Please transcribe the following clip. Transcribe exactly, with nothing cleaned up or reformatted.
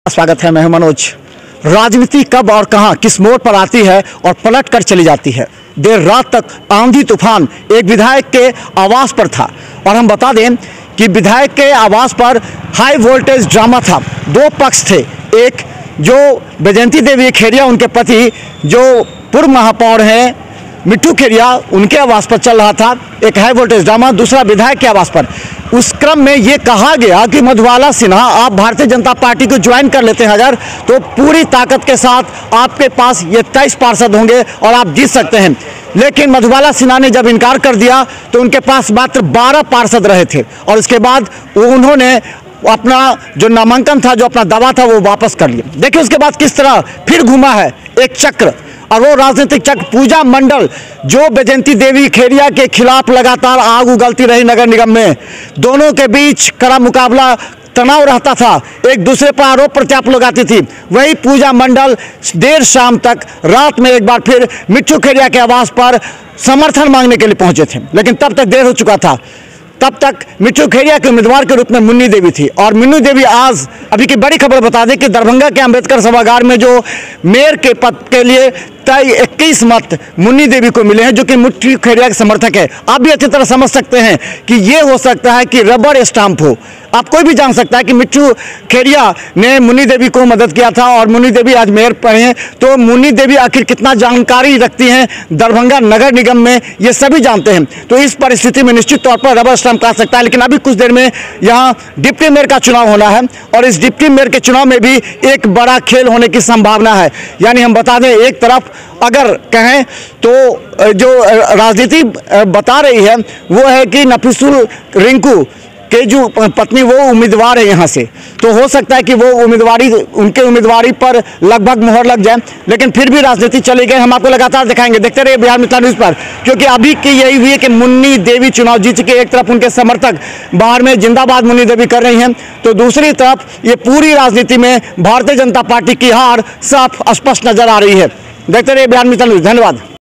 स्वागत है। मैं हूं मनोज। राजनीति कब और कहां किस मोड़ पर आती है और पलट कर चली जाती है। देर रात तक आंधी तूफान एक विधायक के आवास पर था और हम बता दें कि विधायक के आवास पर हाई वोल्टेज ड्रामा था। दो पक्ष थे, एक जो बैजयंती देवी खेरिया उनके पति जो पूर्व महापौर हैं मिट्टू खेरिया उनके आवास पर चल रहा था एक हाई वोल्टेज ड्रामा, दूसरा विधायक के आवास पर। उस क्रम में ये कहा गया कि मधुबाला सिन्हा आप भारतीय जनता पार्टी को ज्वाइन कर लेते हैं अगर तो पूरी ताकत के साथ आपके पास ये तेईस पार्षद होंगे और आप जीत सकते हैं। लेकिन मधुबाला सिन्हा ने जब इनकार कर दिया तो उनके पास मात्र बारह पार्षद रहे थे और इसके बाद उन्होंने अपना जो नामांकन था, जो अपना दावा था, वो वापस कर लिया। देखिए उसके बाद किस तरह फिर घुमा है एक चक्र, और वो राजनीतिक चक्र पूजा मंडल जो बैजयंती देवी खेरिया के खिलाफ लगातार आग उगलती रही नगर निगम में। दोनों के बीच कड़ा मुकाबला, तनाव रहता था, एक दूसरे पर आरोप प्रत्यारोप लगाती थी। वही पूजा मंडल देर शाम तक रात में एक बार फिर मिट्टू खेरिया के आवास पर समर्थन मांगने के लिए पहुंचे थे, लेकिन तब तक देर हो चुका था। तब तक मिट्टू खेरिया के उम्मीदवार के रूप में मुन्नी देवी थी और मुन्नी देवी आज अभी की बड़ी खबर बता दें कि दरभंगा के अंबेडकर सभागार में जो मेयर के पद के लिए तय इक्कीस मत मुन्नी देवी को मिले हैं, जो कि मिट्टू खेरिया के समर्थक है। आप भी अच्छी तरह समझ सकते हैं कि ये हो सकता है कि रबर स्टाम्प हो। आप कोई भी जान सकता है कि मिट्टू खेरिया ने मुन्नी देवी को मदद किया था और मुन्नी देवी आज मेयर पर हैं, तो मुन्नी देवी आखिर कितना जानकारी रखती हैं दरभंगा नगर निगम में, ये सभी जानते हैं। तो इस परिस्थिति में निश्चित तौर पर रबर स्टाम्प कहा सकता है। लेकिन अभी कुछ देर में यहाँ डिप्टी मेयर का चुनाव होना है और इस डिप्टी मेयर के चुनाव में भी एक बड़ा खेल होने की संभावना है। यानी हम बता दें, एक तरफ अगर कहें तो जो राजनीति बता रही है वो है कि नफीसुल रिंकू के जो पत्नी वो उम्मीदवार है यहाँ से, तो हो सकता है कि वो उम्मीदवारी उनके उम्मीदवारी पर लगभग मोहर लग जाए। लेकिन फिर भी राजनीति चली गई, हम आपको लगातार दिखाएंगे। देखते रहिए बिहार मिथिला न्यूज़ पर, क्योंकि अभी की यही हुई है कि मुन्नी देवी चुनाव जीत के एक तरफ उनके समर्थक बाहर में जिंदाबाद मुन्नी देवी कर रही हैं, तो दूसरी तरफ ये पूरी राजनीति में भारतीय जनता पार्टी की हार साफ स्पष्ट नजर आ रही है। देखते रहिए बिहार मिथिला न्यूज़। धन्यवाद।